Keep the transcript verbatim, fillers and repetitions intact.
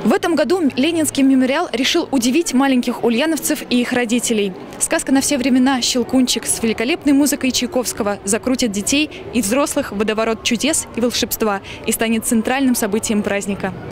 В этом году Ленинский мемориал решил удивить маленьких ульяновцев и их родителей. Сказка на все времена «Щелкунчик» с великолепной музыкой Чайковского закрутит детей и взрослых в водоворот чудес и волшебства и станет центральным событием праздника.